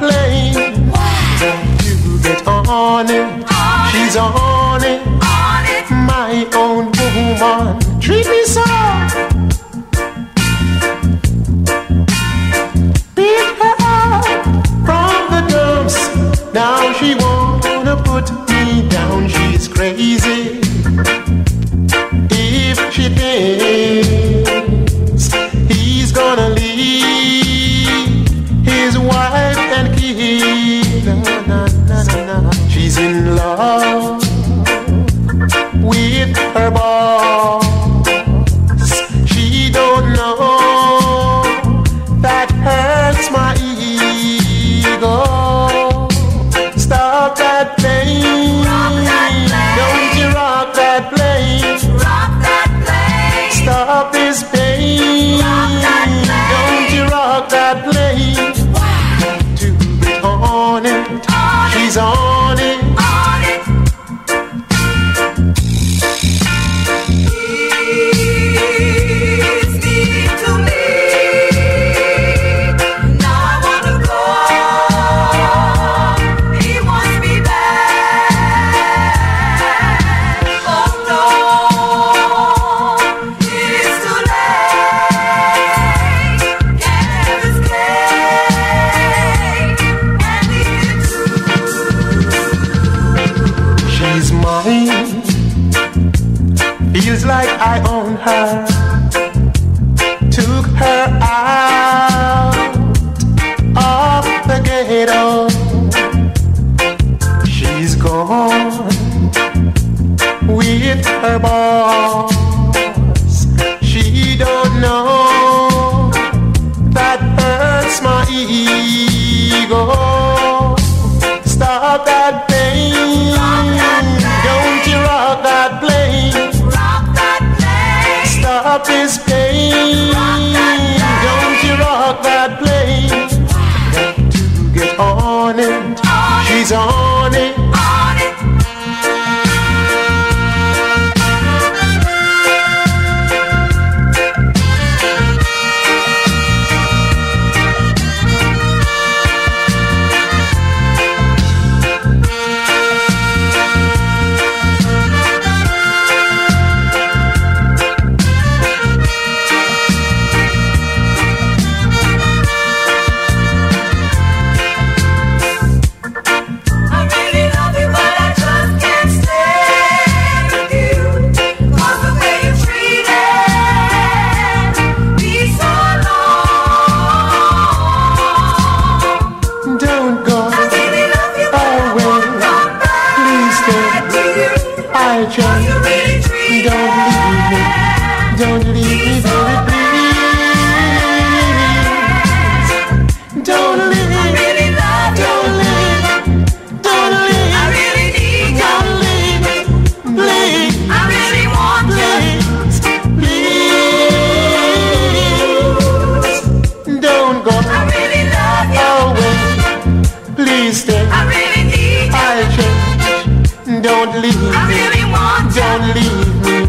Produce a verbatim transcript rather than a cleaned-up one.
plane. You get on it, she's on it, my own woman. Treat me so. Pick her up from the dumps. Now she wanna put me down. She's crazy. If she thinks he's gonna leave his wife and kid, na, na, na, na, na. She's in love with her boss. She don't know that hurts my ego. Stop that plane. Don't you rock that plane. Stop this pain. Don't you rock that plane. To get on it, she's on it. Feels like I own her. Took her out of the ghetto. She's gone with her boss. She don't know that hurts my ego. Stop that pain. Don't you rock that plane. Stop this pain. Don't you rock that plane. To get on it, she's on it. Don't leave me. I really want you. Don't leave me.